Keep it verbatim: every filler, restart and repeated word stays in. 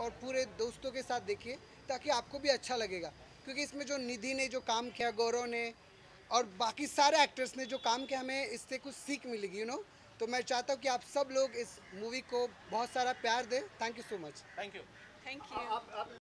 और पूरे दोस्तों के साथ देखिए, ताकि आपको भी अच्छा लगेगा। क्योंकि इसमें जो निधि ने जो काम किया, गौरव ने और बाकी सारे एक्टर्स ने जो काम किया, हमें इससे कुछ सीख मिलेगी, यू नो। तो मैं चाहता हूँ कि आप सब लोग इस मूवी को बहुत सारा प्यार दें। Thank you so much. Thank you. Thank you.